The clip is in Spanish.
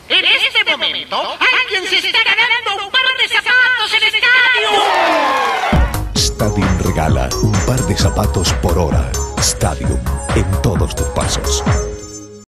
En este momento, alguien se está ganando un par de zapatos en Stadium. Stadium regala un par de zapatos por hora. Stadium, en todos tus pasos.